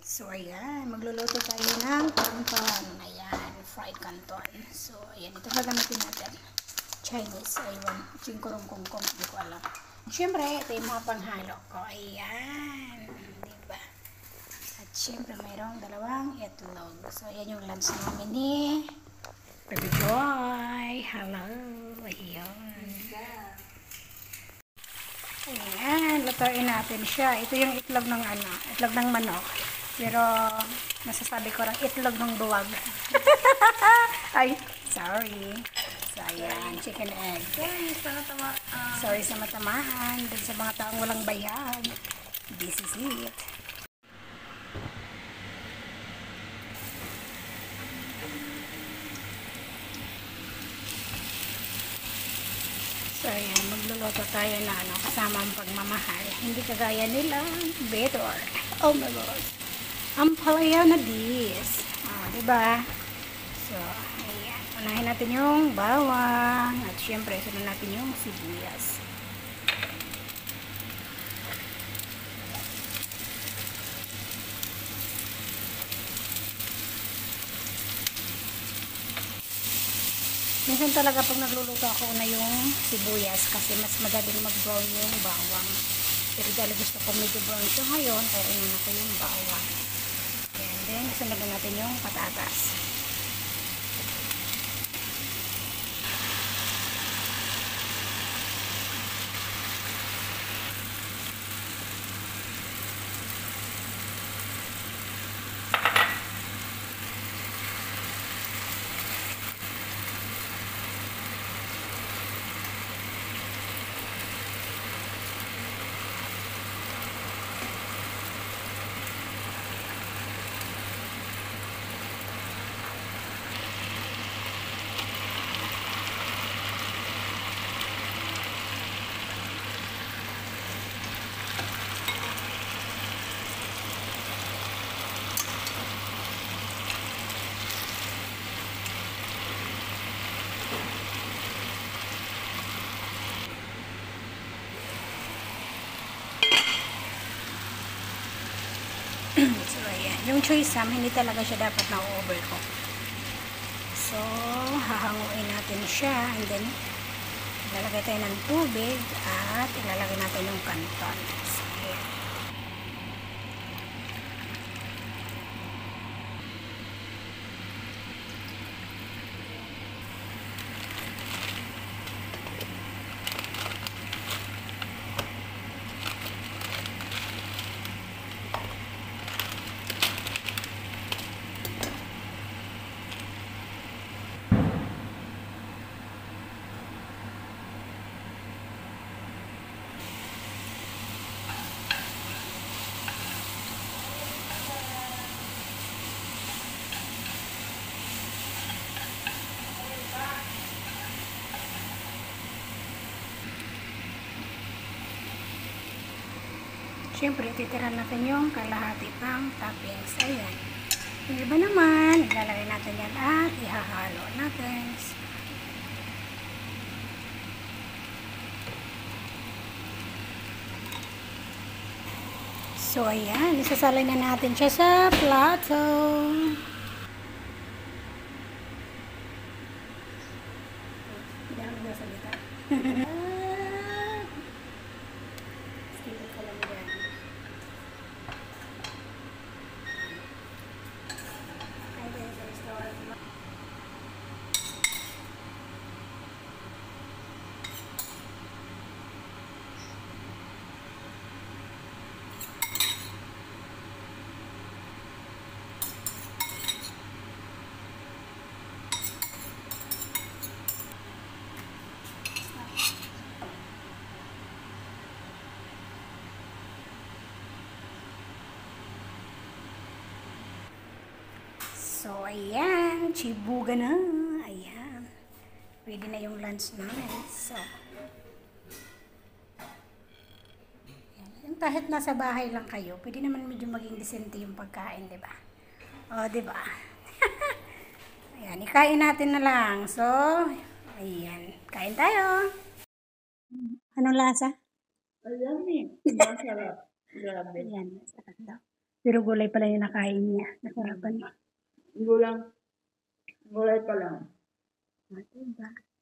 So, ayan. Magluluto tayo ng canton. Ayan. Fried canton. So, ayan. Ito gagamitin natin. Chinese. Ayun. Chingkurong kongkong. Hindi ko alam. Siyempre, ito yung mga panghalo ko. Ayan. Diba? At siyempre, mayroong dalawang itlog. So, ayan yung lunch namin ni Baby Joy. Hello. Ayan. Ayan. Lutuin natin siya. Ito yung itlog ng itlog ng manok. Pero, masasabi ko lang, itlog ng duwag. Ay, sorry. So, ayan, chicken egg. Sorry sa matamaan. Dun sa mga taong walang bayad. This is it. So, ayan, magluluto tayo na kasama ang pagmamahal. Hindi kagaya nila, better. Oh my God. Ang palaya na this. Diba? So, ayan. Unahin natin yung bawang. At syempre, sunod natin yung sibuyas. Minsan talaga pag nagluluto ako na yung sibuyas kasi mas madaling mag-brown yung bawang. Pero dahil gusto ko medyo brown siya ngayon, kaya inuna ko yung bawang. And then, sunod natin yung patatas. So, ayan. Yung choy sam, hindi talaga siya dapat na-overcook. So, hahanguin natin siya. And then, ilalagay tayo ng tubig at ilalagay natin yung canton. So, ayan. Siyempre, titira natin yung kalahati pang toppings. Ayan. Yung iba naman, ilalagay natin yan at ihahalo natin. So, ayan. Isasalay na natin siya sa plato. Hindi ako nagsasalita. So, ayan. Chibuga na. Ayan. Pwede na yung lunch namin. So, ayan. Kahit nasa bahay lang kayo, pwede naman medyo maging disente yung pagkain, diba? O, diba? Ayan. Ikain natin na lang. So, ayan. Kain tayo. Anong lasa? Alam eh. Masarap. Grabe. Ayan. Sarap daw. Pero gulay pala yung nakain niya. Nasarapan niya. Gulang. Gulay pa lang. Diba?